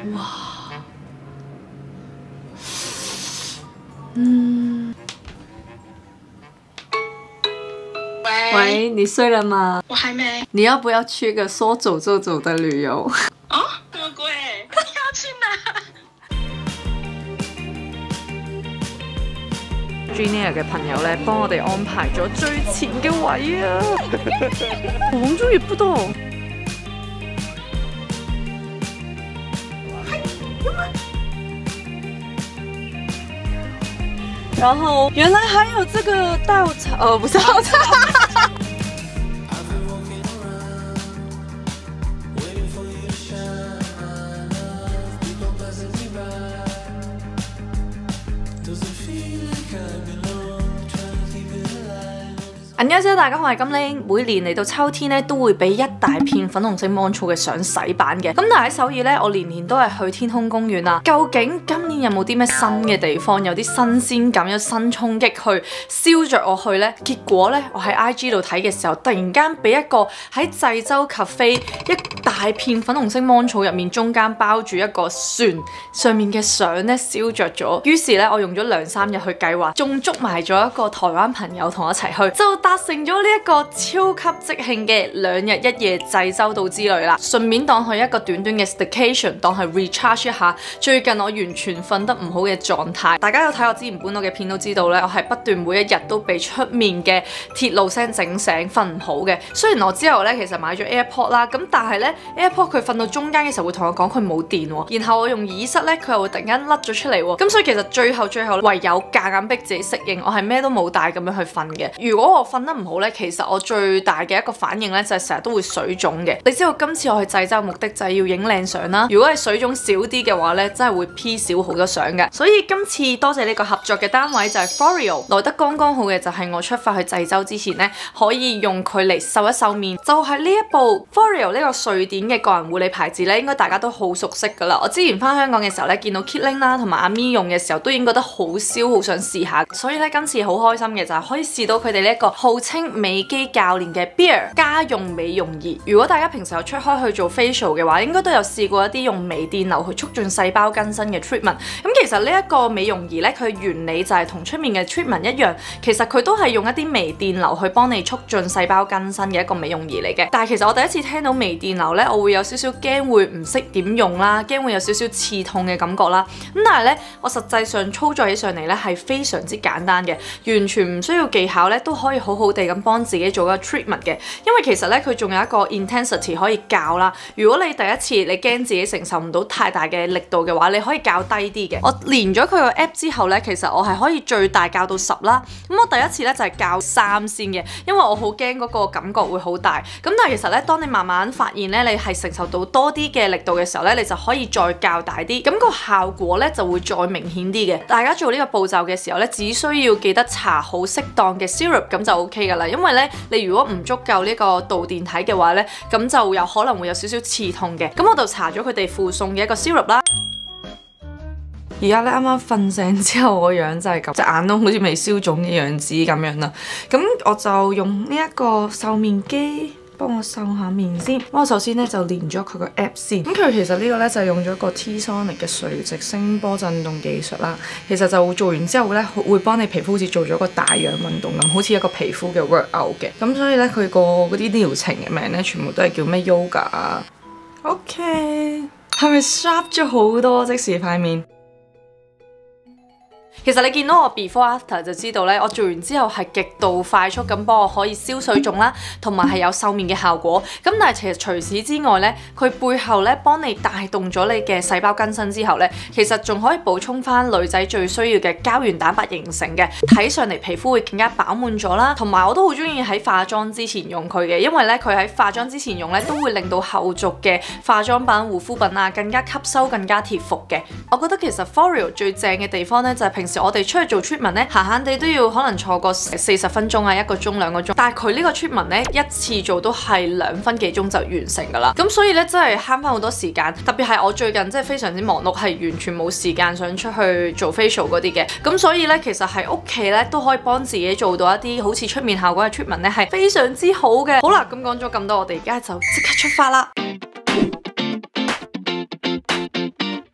哇，喂，你睡了吗？ 我还没。 你要不要去个说走就走的旅游？ 哦，这么贵？你要去哪 ？Junior 嘅朋友咧，幫我哋安排咗最前嘅位啊！講咗也不到。然后原来还有这个稻草，不是稻草。안녕하세요，大家好，我係金玲。每年嚟到秋天咧，都會俾一大片粉紅色芒草嘅相洗版嘅。咁但係喺首爾咧，我年年都係去天空公園啦。究竟今年有冇啲咩新嘅地方，有啲新鮮感，有新衝擊去燒着我去呢？結果咧，我喺 IG 度睇嘅時候，突然間俾一個喺濟州 cafe 一大片粉紅色芒草入面，中間包住一個船上面嘅相咧燒着咗。於是咧，我用咗2-3日去計劃，仲捉埋咗一個台灣朋友同我一齊去，就達成咗呢一個超級即興嘅2日1夜濟州島之旅啦，順便當佢一個短短嘅 staycation， 當係 recharge 一下最近我完全瞓得唔好嘅狀態。大家有睇我之前本我嘅片都知道咧，我係不斷每一日都被出面嘅鐵路聲整醒，瞓唔好嘅。雖然我之後咧其實買咗 AirPod 啦，咁但係咧 AirPod 佢瞓到中間嘅時候會同我講佢冇電喎，然後我用耳塞咧佢又會突然間甩咗出嚟喎，咁所以其實最後唯有夾硬逼自己適應，我係咩都冇帶咁樣去瞓嘅。如果我瞓得唔好咧，其實我最大嘅一個反應咧就係成日都會水腫嘅。你知道今次我去濟州目的就係要影靚相啦。如果係水腫少啲嘅話咧，真係會 P 少好多相嘅。所以今次多謝呢個合作嘅單位就係 Foreo， 來得剛剛好嘅就係我出發去濟州之前咧，可以用佢嚟瘦一瘦面。就係呢一部 Foreo 呢個瑞典嘅個人護理牌子咧，應該大家都好熟悉㗎啦。我之前翻香港嘅時候咧，見到 Kitling 啦同埋阿咪用嘅時候，都已經覺得好燒，好想試下。所以咧今次好開心嘅就係可以試到佢哋呢一個號稱美肌教練嘅 Beer 家用美容儀。如果大家平時有出開去做 facial 嘅話，應該都有試過一啲用微電流去促進細胞更新嘅 treatment。咁其實呢一個美容儀咧，佢原理就係同出面嘅 treatment 一樣，其實佢都係用一啲微電流去幫你促進細胞更新嘅一個美容儀嚟嘅。但係其實我第一次聽到微電流咧，我會有少少驚會唔識點用啦，驚會有少少刺痛嘅感覺啦。咁但係咧，我實際上操作起上嚟咧係非常之簡單嘅，完全唔需要技巧咧，都可以好好地咁幫自己做一個 treatment 嘅。因為其實咧佢仲有一個 intensity 可以校啦。如果你第一次你驚自己承受唔到太大嘅力度嘅話，你可以校低啲嘅。我連咗佢個 app 之後咧，其實我係可以最大校到10啦。咁我第一次咧就係校3先嘅，因為我好驚嗰個感覺會好大。咁但係其實咧，當你慢慢發現咧你係承受到多啲嘅力度嘅時候咧，你就可以再校大啲，咁個效果咧就會再明顯啲嘅。大家做呢個步驟嘅時候咧，只需要記得搽好適當嘅 syrup 咁就 OK 㗎啦。因為咧你如果唔足夠呢個導電體嘅話咧，咁就有可能會有少少刺痛嘅。咁我就搽咗佢哋附送嘅一個 syrup 啦。而家咧啱啱瞓醒之後個樣就係咁，隻眼都好似未消腫嘅樣子咁樣啦。咁我就用呢一個瘦面機幫我瘦下面先。我首先咧就連咗佢個 app 先。咁佢其實呢個咧就用咗個 T-Sonic 嘅垂直聲波震動技術啦。其實就做完之後咧會幫你皮膚好似做咗個大氧運動咁，好似一個皮膚嘅 workout 嘅。咁所以咧佢個嗰啲療程嘅名咧全部都係叫咩 yoga 啊。OK， 係咪 sharp 咗好多？即時塊面。其實你見到我 before after 就知道咧，我做完之後係極度快速咁幫我可以消水腫啦，同埋係有瘦面嘅效果。咁但係其實除此之外咧，佢背後咧幫你帶動咗你嘅細胞更新之後咧，其實仲可以補充翻女仔最需要嘅膠原蛋白形成嘅，睇上嚟皮膚會更加飽滿咗啦。同埋我都好中意喺化妝之前用佢嘅，因為咧佢喺化妝之前用咧都會令到後續嘅化妝品、護膚品啊更加吸收、更加貼服嘅。我覺得其實 Foreo 最正嘅地方咧就係平時我哋出去做 treatment 咧，閒閒地都要可能坐個40分鐘啊，1個鐘、2個鐘，但係佢呢個 treatment 咧一次做都係2分幾鐘就完成㗎啦。咁所以咧真係慳翻好多時間，特別係我最近真係非常之忙碌，係完全冇時間想出去做 facial 嗰啲嘅。咁所以咧其實喺屋企咧都可以幫自己做到一啲好似出面效果嘅 treatment 咧，係非常之好嘅。好啦，咁講咗咁多，我哋而家就即刻出發啦！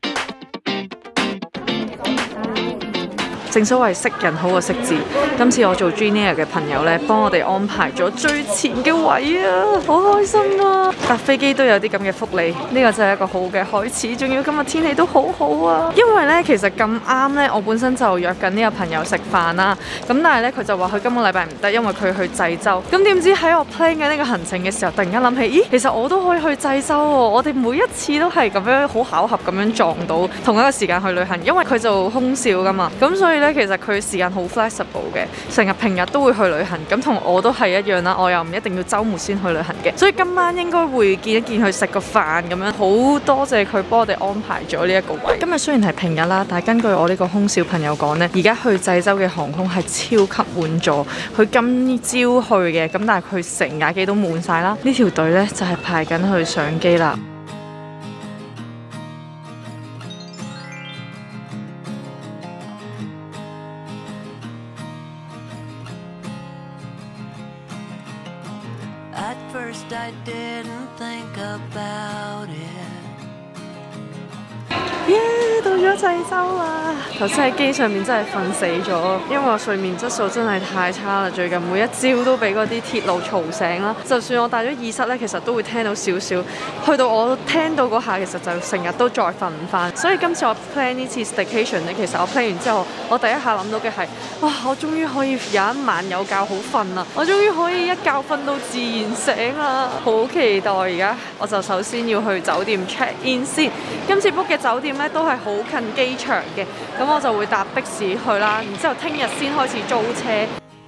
正所謂識人好過識字，今次我做 Junior 嘅朋友呢，幫我哋安排咗最前嘅位啊，好開心啊！搭飛機都有啲咁嘅福利，呢個真係一個好嘅開始。仲要今日天氣都好好啊，因為呢，其實咁啱呢，我本身就約緊呢個朋友食飯啦，咁但係呢，佢就話佢今個禮拜唔得，因為佢去濟州。咁點知喺我 plan 緊呢個行程嘅時候，突然間諗起，咦，其實我都可以去濟州喎！我哋每一次都係咁樣好巧合咁樣撞到同一個時間去旅行，因為佢做空少噶嘛，咁所以呢，其實佢時間好 flexible 嘅，成日平日都會去旅行，咁同我都係一樣啦。我又唔一定要週末先去旅行嘅，所以今晚應該會見一見佢食個飯咁樣。好多謝佢幫我哋安排咗呢一個位。今日雖然係平日啦，但係根據我呢個空少朋友講呢，而家去濟州嘅航空係超級滿座。佢今朝去嘅，咁但係佢成架機都滿晒啦。呢條隊呢，就係排緊去上機啦。 At first I didn't think about it. 耶！到咗濟州啦！頭先喺機上面真係瞓死咗，因為我睡眠質素真係太差啦。最近每一朝都俾嗰啲鐵路嘈醒啦。就算我戴咗耳塞咧，其實都會聽到少少。去到我聽到嗰下，其實就成日都再瞓唔翻。所以今次我 plan 呢次 staycation 咧，其實我 plan 完之後，我第一下諗到嘅係，哇！我終於可以有一晚有覺好瞓啦！我終於可以一覺瞓到自然醒啦！好期待！而家我就首先要去酒店 check in 先。今次 book 嘅酒店咧都係好近機場嘅，咁我就會搭的士去啦，然之後聽日先開始租車。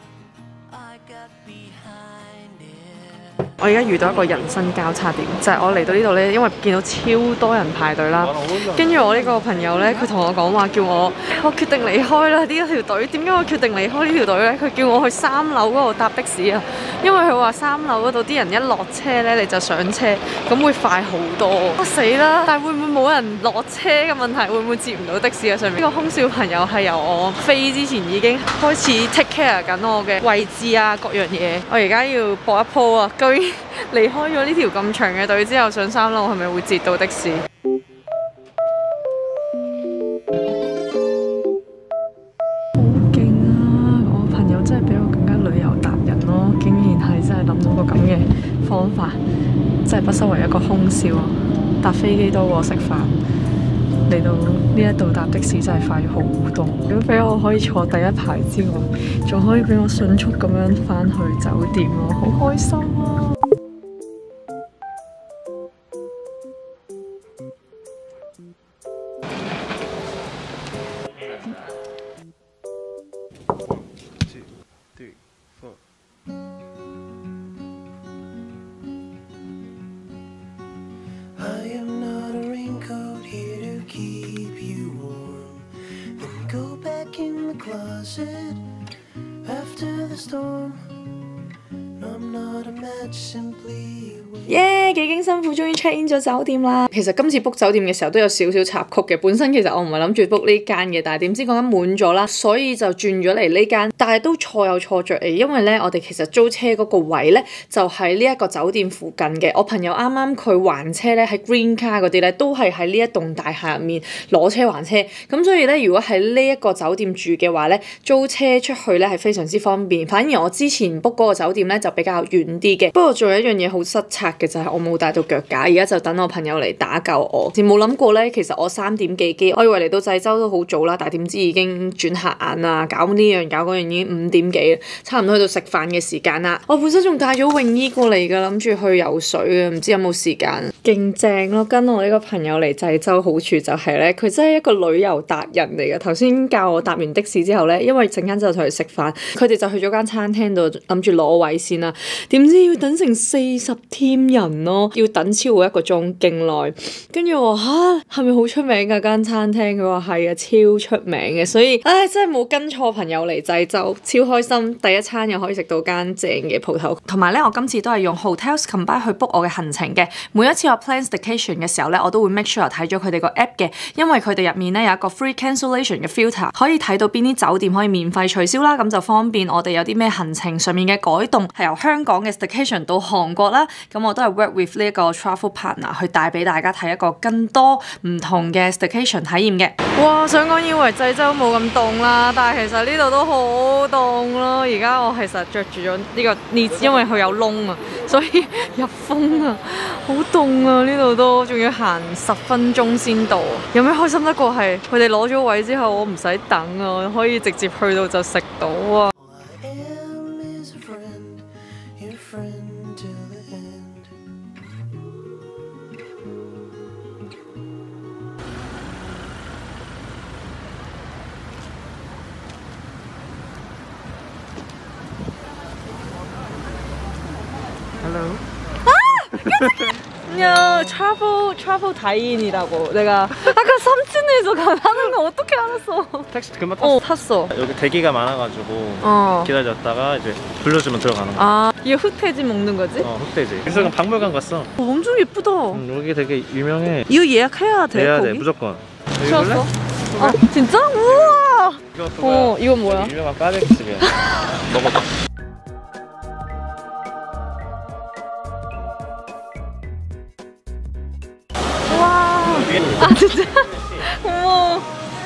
我而家遇到一個人生交叉點，就係我嚟到呢度呢，因為見到超多人排隊啦。跟住我呢個朋友呢，佢同我講話叫我決定離開啦呢一條隊。點解我決定離開呢條隊呢？佢叫我去3樓嗰度搭的士啊，因為佢話3樓嗰度啲人一落車呢，你就上車，咁會快好多。死啦！但係會唔會冇人落車嘅問題？會唔會接唔到的士啊？上面呢個空少朋友係由我飛之前已經開始 take care 緊我嘅位置啊，各樣嘢。我而家要搏一鋪啊！究竟離開咗呢條咁長嘅隊之後，上3樓係咪會截到的士？好勁啊！我朋友真係比我更加旅遊達人咯，竟然係真係諗到個咁嘅方法，真係不失為一個空少啊！搭飛機多過食飯，嚟到呢一度搭的士真係快咗好多。如果俾我可以坐第一排之外，仲可以俾我迅速咁樣返去酒店咯，好開心啊！耶！幾經辛苦，終於 check in 咗酒店啦。其實今次 book 酒店嘅時候都有少少插曲嘅。本身其實我唔係諗住 book 呢間嘅，但係點知嗰間滿咗啦，所以就轉咗嚟呢間。但係都錯有錯着，因為咧我哋其實租車嗰個位咧就喺呢一個酒店附近嘅。我朋友啱啱佢還車咧喺 Green Car 嗰啲咧都係喺呢一棟大廈入面攞車還車。咁所以咧如果喺呢一個酒店住嘅話咧，租車出去咧係非常之方便。反而我之前 book 嗰個酒店咧就比較遠啲嘅。不過仲有一樣嘢好失策嘅就係我冇帶到腳架，而家就等我朋友嚟打救我。冇諗過咧，其實我3點幾機，我以為嚟到濟州都好早啦，但係點知已經轉黑眼啦，搞呢樣搞嗰樣已經5點幾啦，差唔多去到食飯嘅時間啦。我本身仲帶咗泳衣過嚟㗎，諗住去游水嘅，唔知有冇時間。勁正咯！跟我呢個朋友嚟濟州好處就係咧，佢真係一個旅遊達人嚟嘅。頭先教我搭完的士之後咧，因為陣間就同佢食飯，佢哋就去咗間餐廳度諗住攞位先啦。點知要等成40 team 人咯，要等超過1個鐘，勁耐。跟住我話嚇，係咪好出名㗎間餐廳？佢話係啊，超出名嘅。所以真係冇跟錯朋友嚟濟州，超開心。第一餐又可以食到間正嘅鋪頭。同埋咧，我今次都係用 Hotels Combine 去 book 我嘅行程嘅。每一次我 plan staycation 嘅時候咧，我都會 make sure 睇咗佢哋個 app 嘅，因為佢哋入面咧有一個 free cancellation 嘅 filter， 可以睇到邊啲酒店可以免費取消啦，咁就方便我哋有啲咩行程上面嘅改動，係由香港嘅 staycation 到韓國啦，咁我都係 work with with 呢一個 travel partner 去帶俾大家睇一個更多唔同嘅 staycation 體驗嘅。哇！想講以為濟州冇咁凍啦，但係其實呢度都好凍咯。而家我其實着住咗呢個 knit， 因為佢有窿啊，所以入風啊，好凍啊！呢度都仲要行10分鐘先到。有咩開心得過係佢哋攞咗位之後，我唔使等啊，可以直接去到就食到啊！ Hello. 야, travel 다이인이라고 내가 아까 삼촌에서 가는 거 어떻게 알았어? 택시 금방 탔어. 탔어. 여기 대기가 많아가지고 기다렸다가 이제 불러주면 들어가는 거야. 아, 이거 흑돼지 먹는 거지? 흑돼지. 그래서 박물관 갔어. 엄청 예쁘다. 여기 되게 유명해. 이거 예약해야 돼? 해야 거기? 돼 무조건. 쉬었어? 아, 진짜? 우와! 이건 뭐야? 유명한 까베기 집이야. 먹어봐. 와. 아, 진짜? 어머.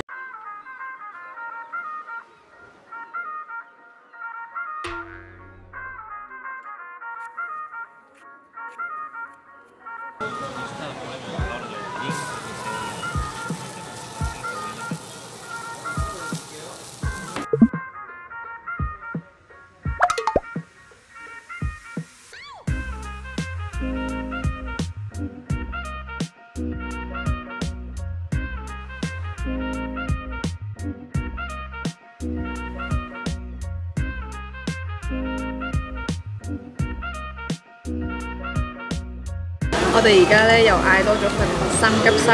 我哋而家咧又嗌多咗份三急西。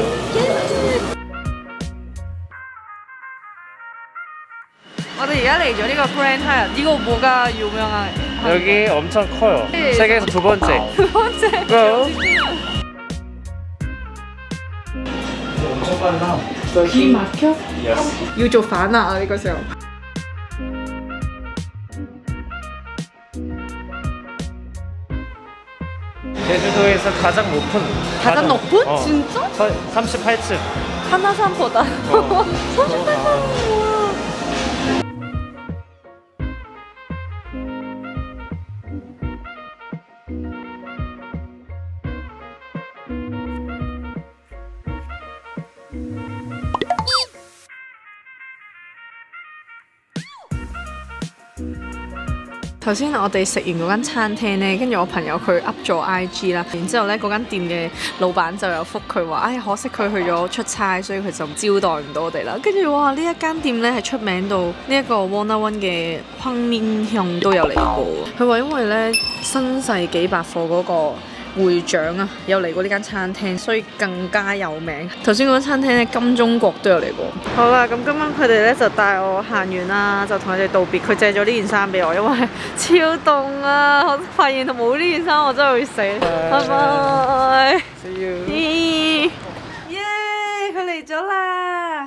我哋而家嚟咗呢個 Grand Hyatt， 이거 뭐가 유명한? 여기 엄청 커요. 네. 세계에서 두 번째. 두 번째. Go. 엄청 빨라. 비 막혀? Yes. 要做反辣啊！呢個時候。 제주도에서 가장 높은. 가장 높은? 진짜? 38층. 한라산보다. 38층 뭐야?頭先我哋食完嗰間餐廳咧，跟住我朋友佢 up 咗 IG 啦，然之後咧嗰間店嘅老闆就有覆佢話：唉，可惜佢去咗出差，所以佢就招待唔到我哋啦。跟住哇，呢一間店咧係出名到呢一個 Warna One 嘅亨面香都有嚟過。佢話因為咧新世紀百貨嗰個會長啊，有嚟過呢間餐廳，所以更加有名。頭先嗰間餐廳咧，金鐘國都有嚟過。好啦，咁今晚佢哋咧就帶我行完啦，就同佢哋道別。佢借咗呢件衫俾我，因為超凍啊！我發現冇呢件衫我真係會死。拜拜。See you。耶！佢嚟咗啦！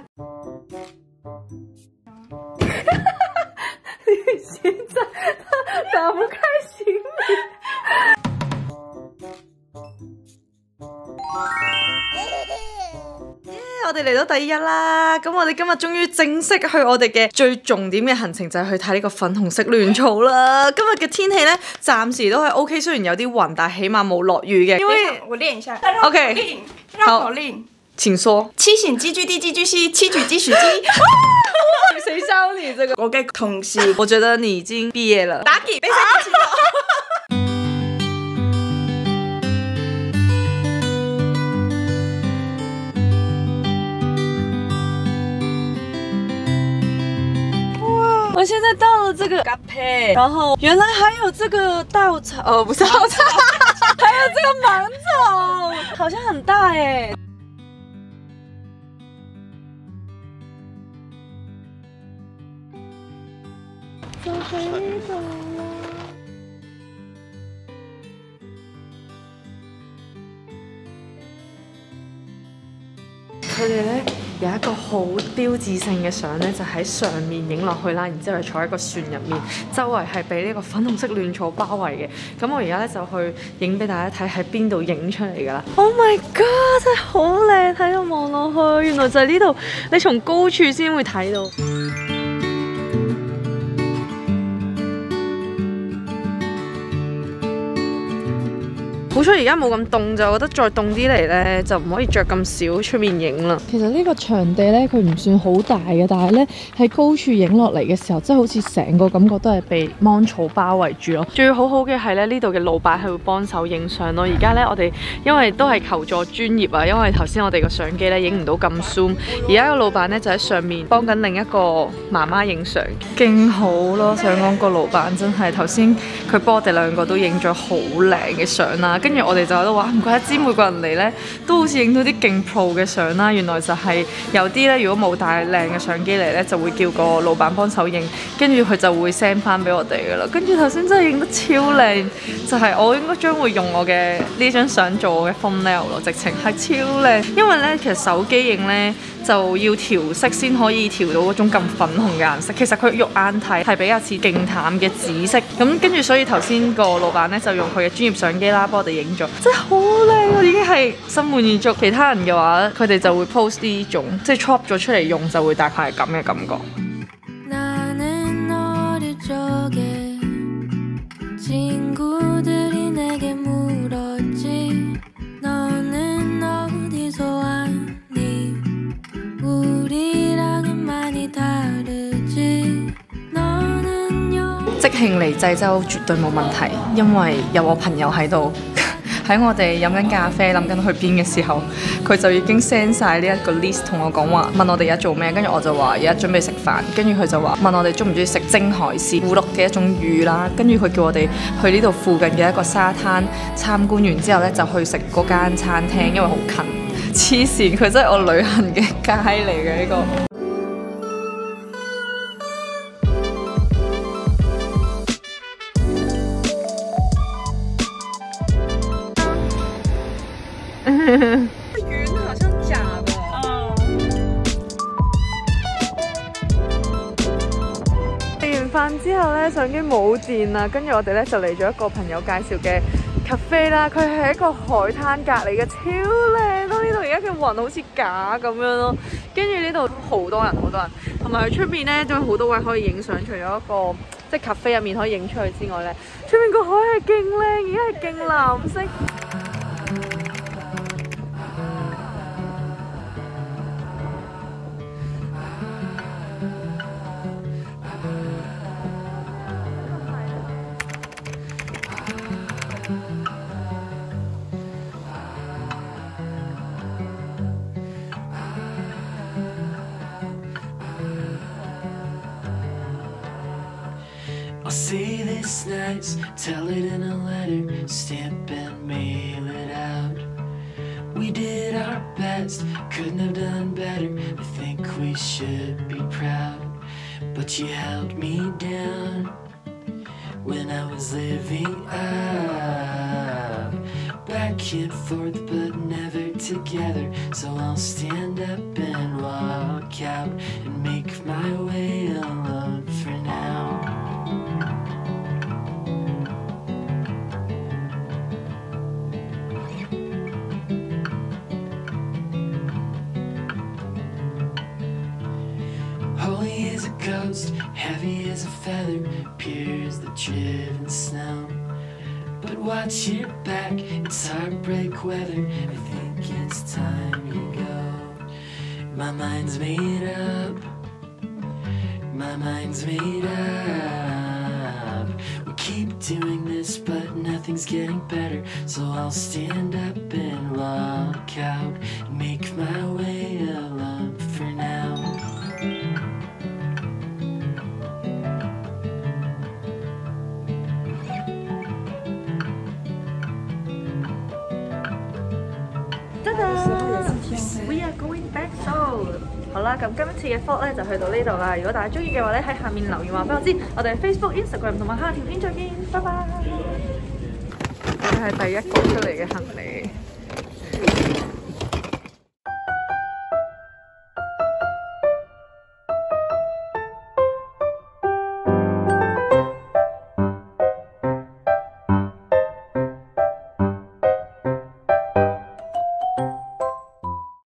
你現在打不開行李。我哋嚟到第2日啦，咁我哋今日終於正式去我哋嘅最重點嘅行程，就係去睇呢個粉紅色亂草啦。今日嘅天氣咧，暫時都係 OK， 雖然有啲雲，但係起碼冇落雨嘅。因為我練一下。 OK， 繞口令。 請說。 七醒雞居地雞居西，七舉雞屎雞。 誰教你這個？ 我嘅同事， 我覺得你已經畢業了。 打給比賽機器人。 我现在到了这个咖啡，然后原来还有这个稻草，不是稻草，还有这个芒草，好像很大哎。就喺呢度啦。佢哋咧有一個好標誌性嘅相咧，就喺上面影落去啦，然之後坐喺個船入面，周圍係被呢個粉紅色亂草包圍嘅。咁我而家咧就去影俾大家睇喺邊度影出嚟㗎啦。Oh my god！ 真係好靚，睇到望落去，原來就係呢度，你從高處先會睇到。好彩而家冇咁凍，就覺得再凍啲嚟呢，就唔可以着咁少出面影啦。其實呢個場地呢，佢唔算好大嘅，但係呢，喺高處影落嚟嘅時候，即係好似成個感覺都係被芒草包圍住咯。最好好嘅係咧，呢度嘅老闆係會幫手影相咯。而家呢，我哋因為都係求助專業啊，因為頭先我哋個相機呢影唔到咁 zoom， 而家個老闆呢，就喺上面幫緊另一個媽媽影相，勁好咯。想講個老闆真係頭先佢幫我哋兩個都影咗好靚嘅相啦。跟住我哋就喺度話，唔怪得知每個人嚟呢都好似影到啲勁 pro 嘅相啦。原來就係有啲呢，如果冇帶靚嘅相機嚟呢，就會叫個老闆幫手影，跟住佢就會 send 翻俾我哋噶啦。跟住頭先真係影得超靚，就係我應該將會用我嘅呢張相做我嘅 thumbnail 咯，直情係超靚。因為呢，其實手機影呢就要調色先可以調到嗰種咁粉紅嘅顏色。其實佢肉眼睇係比較似勁淡嘅紫色。咁跟住所以頭先個老闆呢，就用佢嘅專業相機啦，幫我哋影咗，真係好靚！我已經係心滿意足。其他人嘅話，佢哋就會 post 呢種即係 crop 咗出嚟用，就會大概係咁嘅感覺。即興嚟濟州絕對冇問題，因為有我朋友喺度。喺我哋飲緊咖啡，諗緊去邊嘅時候，佢就已經 send 晒呢一個 list 同我講話，問我哋而家做咩，跟住我就話而家準備食飯，跟住佢就話問我哋中唔中意食蒸海鮮烏碌嘅一種魚啦，跟住佢叫我哋去呢度附近嘅一個沙灘參觀完之後呢，就去食嗰間餐廳，因為好近。黐線，佢真係我旅行嘅街嚟嘅呢個。 雲好像假的。 食完飯之後咧，相機冇電啦，跟住我哋咧就嚟咗一個朋友介紹嘅 cafe 啦。佢係一個海灘隔離嘅，超靚咯！呢度而家嘅雲好似假咁樣咯。跟住呢度好多人，同埋佢出面咧都有好多位可以影相。除咗一個即係 cafe 入面可以影出去之外咧，出面個海係勁靚，而家係勁藍色。 I'll say this nice, tell it in a letter, stamp and mail it out. We did our best, couldn't have done better. I think we should be proud. But you held me down when I was living up. Back and forth but never together. So I'll stand up and walk out and make my way alone for now. Holy as a ghost, heavy as a feather, pure as the driven snow. But watch your back, it's heartbreak weather. I think it's time you go. My mind's made up. My mind's made up. We keep doing this, but nothing's getting better. So I'll stand up and walk out and make my way alone for now. We are going back Seoul。好啦，咁今次嘅 vlog 咧就去到呢度啦。如果大家中意嘅話咧，喺下面留言話俾我知。我哋 Facebook、Instagram 同埋下條片再見，拜拜。佢係第一個出嚟嘅行李。